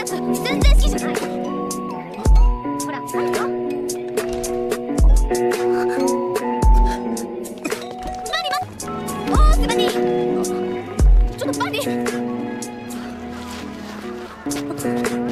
全然好きじゃない。ほら、何よ。おー、スバニー。ちょっとバニー。